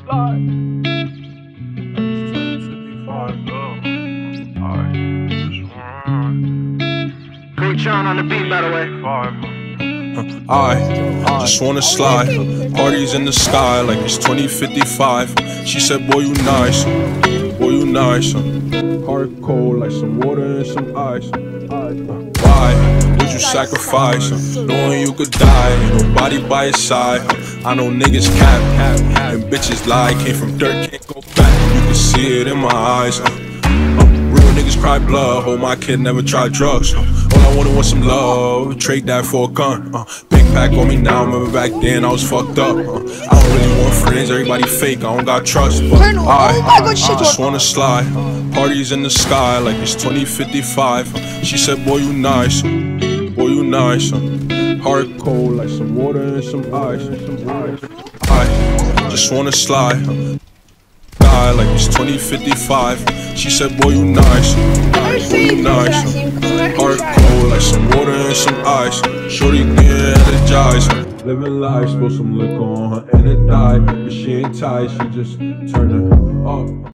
slide. It's 2055, alright. Great John on the beat, by the way. I just wanna slide. Parties in the sky like it's 2055. She said, boy, you nice. Boy, you nice. Heart cold like some water and some ice. Why would you sacrifice? Knowing you could die, ain't nobody by your side. I know niggas cap, and bitches lie. Came from dirt, can't go back. You can see it in my eyes. Real niggas cry blood. Hope my kid never tried drugs. All I wanted was some love. Trade that for a gun. Big pack on me now. Remember back then I was fucked up. I don't really want friends. Everybody fake. I don't got trust. But I just wanna slide. Parties in the sky like it's 2055. She said, boy, you nice. Boy, you nice. Heart cold like some water and some ice. I just wanna slide. Like it's 2055. She said, boy, you nice. Boy, you nice. Heart cold like some water and some ice. Shorty getting energized. Living life, spill some liquor on her and it died. But she ain't tight, she just turned it up.